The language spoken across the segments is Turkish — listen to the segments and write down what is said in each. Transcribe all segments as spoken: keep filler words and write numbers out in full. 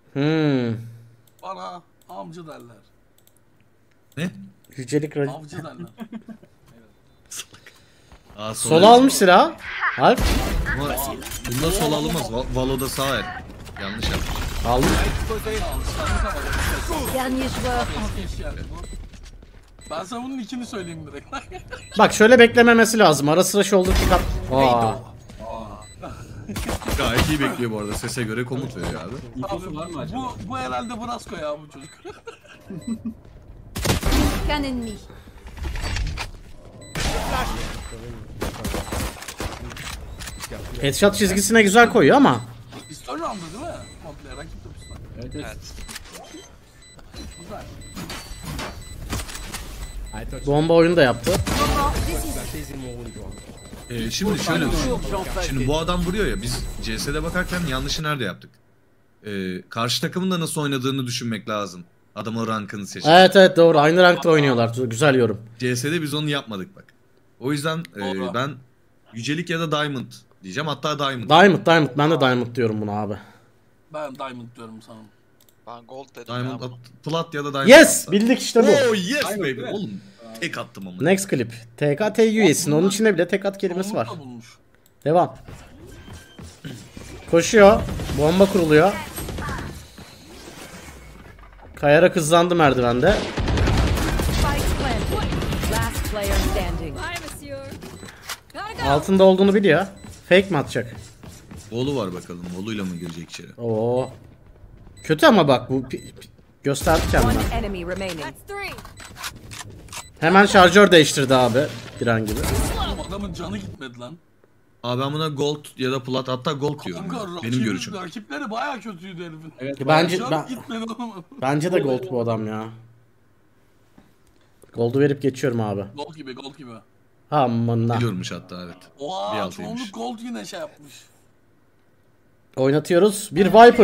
Hmm. Bana amcı derler. Ne? Yücelik ra- Avcı derler. Aa, Sola almış silah. Alp. Ama bunda sol alınmaz. Va- Valo'da sağ el. Yanlış yapmış. Almış. Dernier joueur. Ben sana bunun ikini söyleyeyim direkt. Bak şöyle beklememesi lazım. Ara sıra shoulder pick up. Aa. Gayet iyi bekliyor bu arada. Sese göre komut veriyor abi. Abi, var mı acaba? bu, bu herhalde Brasco ya bu çocuk. Qu'un ennemi. Headshot çizgisine güzel koyuyor ama. Pistol round'u değil mi? Komple rakip de pistol. Evet evet. Güzel. Bomba oyunu da yaptı. Ee, şimdi şöyle düşün. Şimdi bu adam vuruyor ya. Biz C S'de bakarken yanlışı nerede yaptık? Ee, karşı takımın da nasıl oynadığını düşünmek lazım. Adamın rankını seçmek. Evet evet doğru. Aynı rankta oynuyorlar. Güzel yorum. C S'de biz onu yapmadık bak. O yüzden e, Doğru. ben Yücelik ya da Diamond diyeceğim. Hatta Diamond. Diamond Diamond. Ben de Diamond diyorum buna abi. Ben Diamond diyorum sana. Ben gold dedim Diamond ya. at, Plat ya da Diamond. Yes! hatta. Bildik işte bu. Oh yes Diamond, baby. değil mi? Oğlum tek attım ama. Next clip. T K T üyesin. Onun içinde bile tek at kelimesi var. Çoğunlukla bulmuş. Devam. Koşuyor. Bomba kuruluyor. Kayarak hızlandı merdivende. Spike planted. Last player standing. Altında olduğunu biliyor. Fake mi atacak? Volu var bakalım. Voluyla mı girecek içeri? Oo. Kötü ama bak bu pi- pi- gösterdi One kendini. enemy remaining. Hemen şarjör değiştirdi abi. Bir an gibi. Oğlum adamın canı gitmedi lan. Abi ben buna gold ya da plat hatta gold diyorum. Kanka, ya. rakibin- Benim görüşüm. Rakipleri bayağı kötüydü herifin. Evet. Bence Canı ben, gitmedi oğlum. bence de gold bu adam ya. Gold'u verip geçiyorum abi. Gold gibi gold gibi. Amına. Biliyormuş hatta evet. Bir Oha altıymış. çoğunluk gold yine şey yapmış. Oynatıyoruz. Bir Viper.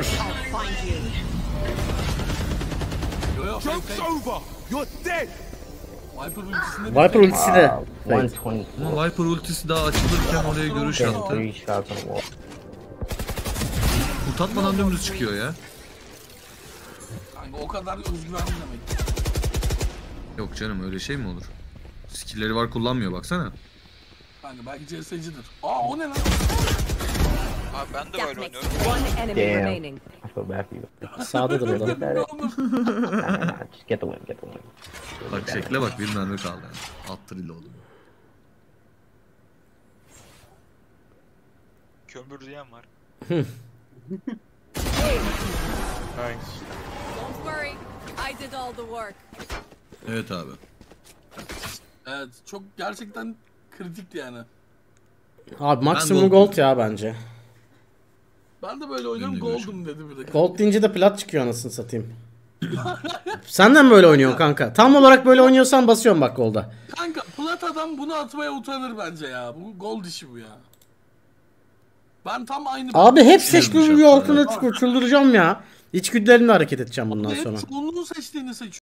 Yo yo fake fake. over! You're dead! Viper ultisinde Viper ultisi de. one Fake. twenty. Ama Viper ultisi daha açılırken oraya görüş Then attı. three shots on wall. Kurtatmadan dümdüz çıkıyor ya. Kanka o kadar özgüvenli demek. Yok canım öyle şey mi olur? Skill'leri var kullanmıyor baksana. Kanka belki C S'cidir. Aa o ne lan? Abi ben de böyle oynuyorum. One enemy Damn. remaining. I feel bad for you. Sağdadır o da. Nah, nah, nah, just get the win, get the win. Bak şekle bak bir mermi kaldı. Attır ile oğlum. Kömür diyen var. Don't worry. I did all the work. Evet abi. Evet çok gerçekten kritikti yani. Abi maksimum gold gold ya bence. Ben de böyle oynuyorum Benim de gold'um dedi bir de. Gold deyince de plat çıkıyor anasını satayım. Senden böyle oynuyorsun kanka. Tam olarak böyle oynuyorsan basıyorum bak golda. Kanka plat adam bunu atmaya utanır bence ya. Bu gold işi bu ya. Ben tam aynı... Abi hep Sinirmiş seçtiğim bir hatta, ortana çıkıyor. Çıldıracağım ya. İçgüdülerimle hareket edeceğim bundan Hep sonra. çoğunluğun seçtiğini seçiyor.